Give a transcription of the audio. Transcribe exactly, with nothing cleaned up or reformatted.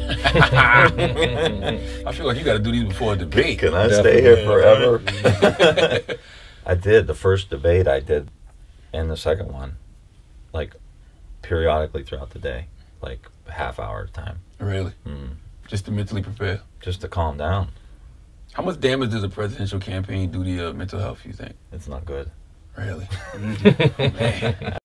I feel like you got to do these before a debate. Can I Definitely. stay here forever? I did the first debate. I did, and the second one, like periodically throughout the day, like half hour at a time. Really? Mm. Just to mentally prepare. Just to calm down. How much damage does a presidential campaign do to your mental health, you think? It's not good. Really? Mm. Man.